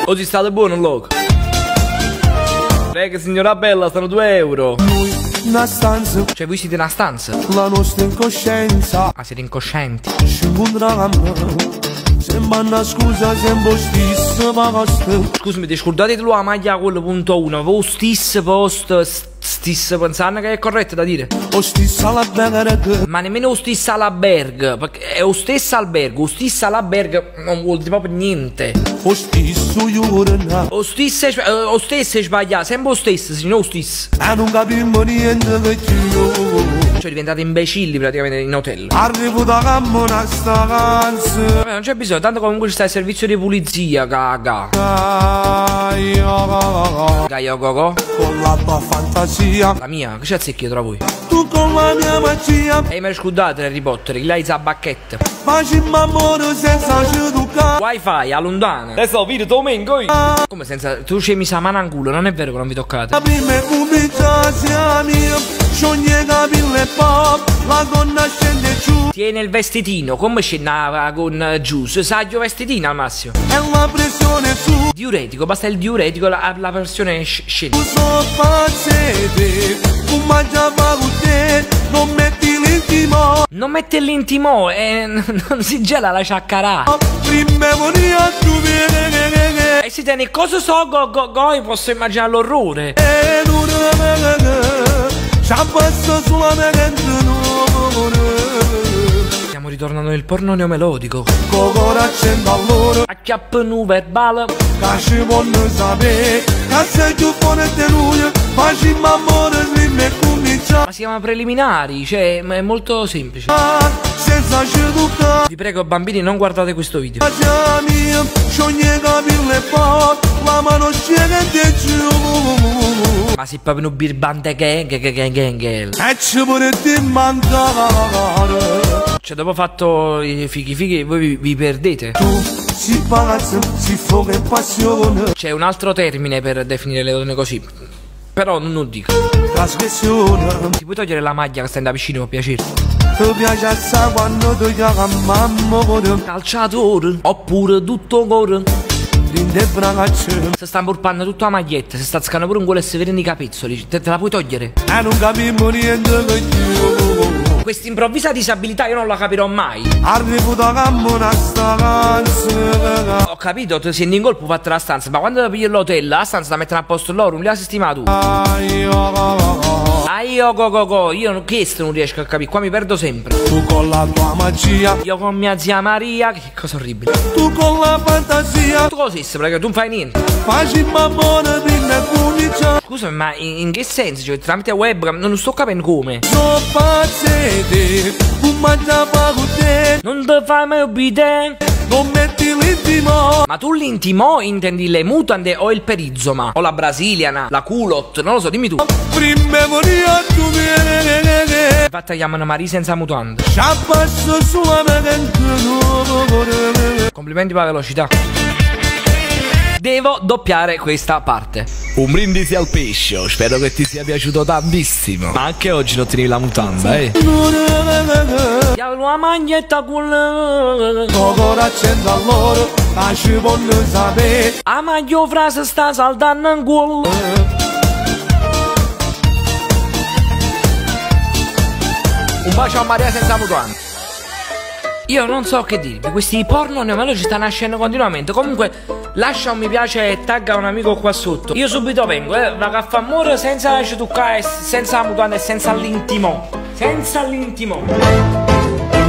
Oggi state buono, loco. Prega, signora bella, stanno 2 euro. Una stanza, Cioè, voi siete in una stanza? la nostra incoscienza. Ah, siete incoscienti. Ci pondrà sembra una scusa, sempre stessa basta. Scusami, ti scordate tu la maglia quello punto 1? Avevo stesso posto, stesso pensando che è corretto da dire. O stessa la bella che Ma nemmeno lo stesso all'albergo, perché è lo stesso albergo, lo stesso all'albergo non vuol dire proprio niente. o stesso giorno. Lo stesso è sbagliato, sempre lo stesso, signor, lo stesso. E non capiamo niente che più. Cioè diventate imbecilli praticamente in hotel. Arrivo da cammona sta canzone. Non c'è bisogno, tanto comunque ci sta il servizio di pulizia, caga. Gaia gogo. Con la tua fantasia, La mia, che c'è zecchio tra voi? tu con la mia magia. E mi scordate Harry Potter, chi l'hai sa bacchetta. Facciamo amore senza giudicare. Wifi, a lontano. Adesso video domingo. Come senza. Tu ci hai messo la mano in culo, non è vero che non vi toccate. Prima comincia sia mia, scioglie capille pop, la donna scende giù. Tieni il vestitino, come scendava con giusto? Saggio vestitino al massimo. E la pressione su. Diuretico, basta il diuretico, la versione scende. Tu so pazzete, tu mangiava con te, non metti l'intimo. Non mette l'intimo e non si gela la ciaccarà. Prima moria tu vieni. E si tiene cosa so go, posso immaginare l'orrore. E non ci abbassa sulla mente non. Stiamo ritornando nel porno neomelodico. Cocora accendo allora, Acchiappa nu verbale. che ci voglio sapere, che sei più buona di lui, facciamo amore prima e comincia. Ma si chiama preliminari, cioè è molto semplice. Senza giudicare. Vi prego bambini non guardate questo video. Mia, scioglie capille pop, la mano scende giù. Ma si proprio un birbante gang. E ci volete mancare. Cioè dopo fatto i fighi voi vi perdete. Tu si pazza, si foga e passione. C'è un altro termine per definire le donne così. Però non lo dico. Trasgressione. Ti puoi togliere la maglia che stai da vicino per piacere? Ti piace assai quando ti chiama mamma cuore. Calciatore oppure tutto cuore. Rinde braccia. Si sta impurpando tutta la maglietta. Si sta scannando pure un culo e si vedono i capezzoli. Te la puoi togliere? E non capiamo niente che più. Questa improvvisa disabilità io non la capirò mai. Arrivo da cammona sta canzone. Ho capito, ti senti in colpo fatta la stanza. Ma quando pigli l'hotel, la stanza la mettono a posto loro, non li ha sistemato tu. Ah, io go, io questo non riesco a capire, qua mi perdo sempre. Tu con la tua magia, Io con mia zia Maria, che cosa orribile. tu con la fantasia, Tu cosa sei, perché tu non fai niente. facciamo amore prima e comincia. Scusami, ma in che senso? Cioè, tramite webcam non sto capendo come. So pazzete, tu mangiava con te, Non ti fai mai obbedire. non metti l'intimo. Ma tu l'intimo intendi le mutande o il perizoma? O la brasiliana, la culot, non lo so, dimmi tu. Prima moria tu vieni. Infatti chiamano Maria senza mutande. Ci abbassa sulla mente nuova. Complimenti per la velocità. Devo doppiare questa parte. Un brindisi al pesce, spero che ti sia piaciuto tantissimo. Ma anche oggi non tenevi la mutanda, Chiamo la maglietta con Cocora accendo allora, che ci voglio sapere. a maglio frase sta saltando in culo. Un bacio a Maria senza mutande. Io non so che dirvi, questi porno neomelodici stanno nascendo continuamente. Comunque lascia un mi piace e tagga un amico qua sotto. Io subito vengo, vado a fare amore senza ci toccare, senza la mutanda e senza l'intimo. Senza l'intimo.